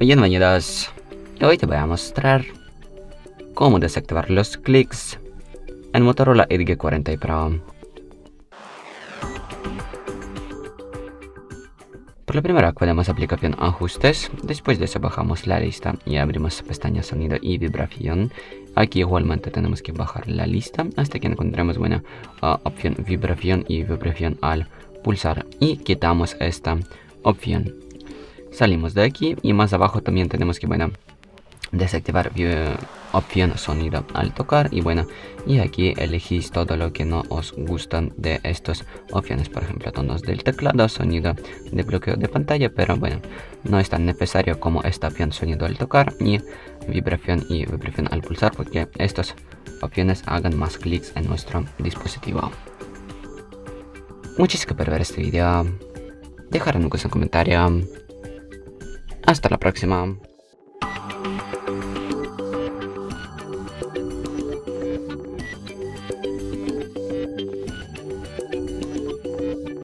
Bienvenidos, hoy te voy a mostrar cómo desactivar los clics en Motorola Edge 40 Pro. Por lo primero accedemos a aplicación ajustes, después de eso bajamos la lista y abrimos pestaña sonido y vibración. Aquí igualmente tenemos que bajar la lista hasta que encontremos opción vibración y vibración al pulsar y quitamos esta opción. Salimos de aquí y más abajo también tenemos que desactivar opción sonido al tocar y aquí elegís todo lo que no os gustan de estas opciones, por ejemplo tonos del teclado, sonido de bloqueo de pantalla, pero no es tan necesario como esta opción sonido al tocar ni vibración y vibración al pulsar, porque estas opciones hagan más clics en nuestro dispositivo. Muchas gracias por ver este video, dejar un comentario. Hasta la próxima.